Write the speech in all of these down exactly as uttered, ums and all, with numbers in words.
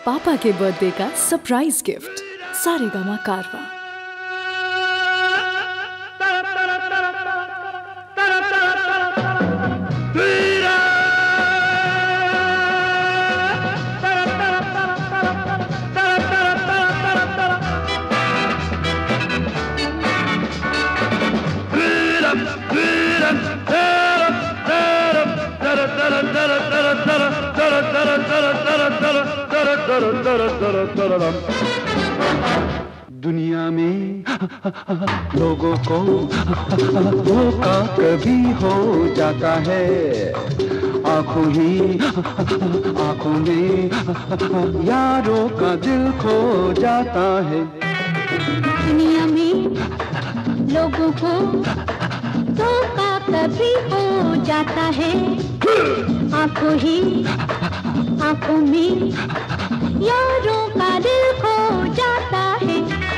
पापा के बर्थडे का सरप्राइज गिफ्ट सारेगामा कारवां। दुनिया में लोगों को धोखा कभी हो जाता है, आंखों ही आंखों में यारों का दिल खो जाता है। दुनिया में लोगों को धोखा कभी हो जाता है, आंखों ही आंखों में यारों का दिल खो जाता है।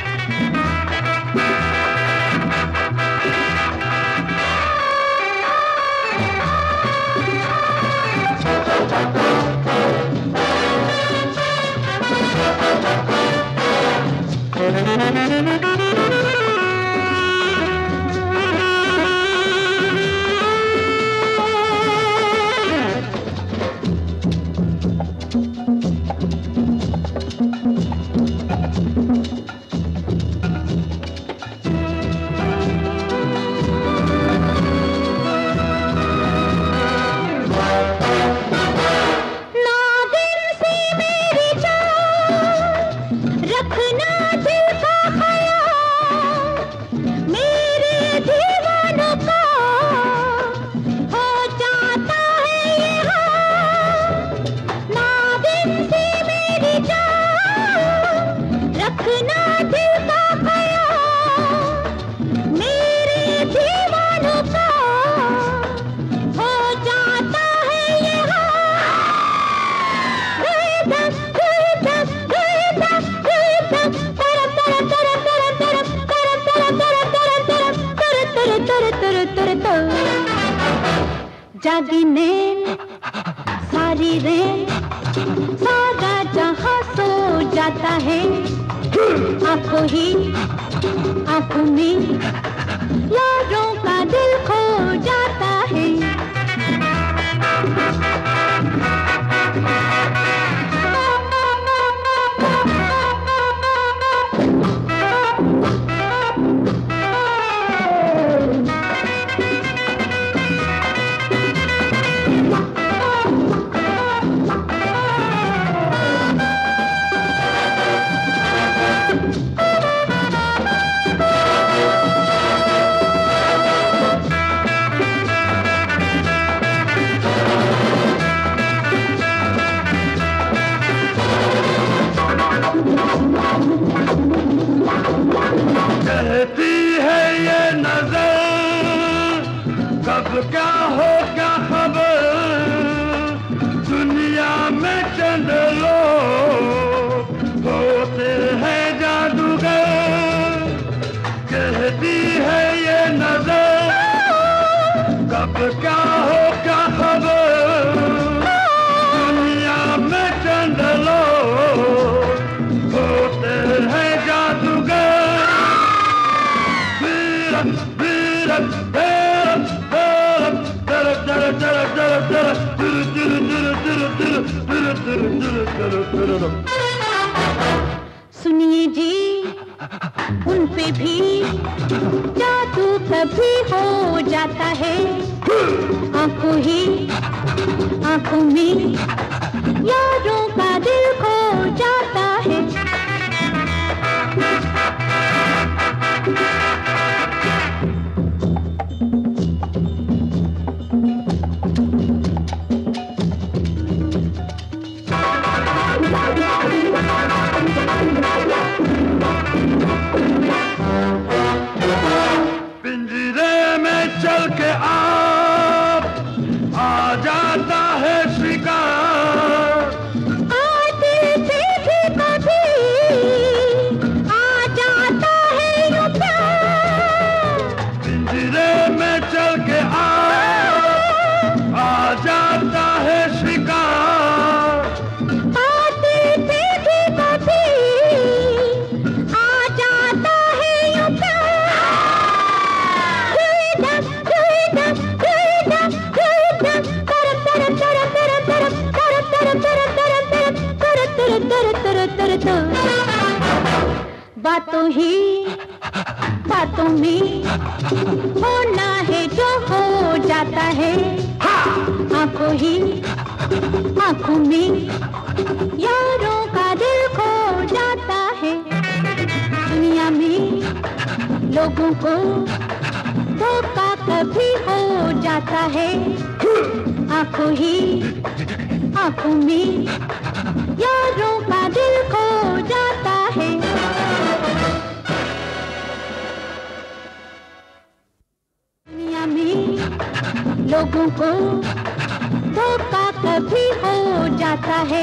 जागी नैन सारी रैन सारा जहां सो जाता है, आंखों ही आंखों में यारों का दिल खो जाता है। कहती है ये नजर कब क्या हो क्या खबर, दुनिया में चंद लोग होते हैं जादूगर। कहती है ये नजर कब क्या हो क्या खबर, दुनिया में चंद लोग होते हैं जादूगर। सुनिए जी उन पे भी जादू कभी हो जाता है, आंखों ही आंखों में यारों का दिल खो जाता है। पिंजरे में चल के आप आ जाता है शिकार, आ दो, बातों ही बातों में होना है जो हो जाता है, आंखों ही आंखों में यारों का दिल खो जाता है। दुनिया में लोगों को धोखा कभी हो जाता है, आंखों ही आंखों में यारों का दिल खो जाता है। दुनिया में लोगों को धोखा कभी हो जाता है,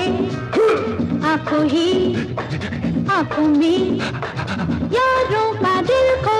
आंखों ही आंखों में यारों का दिल खो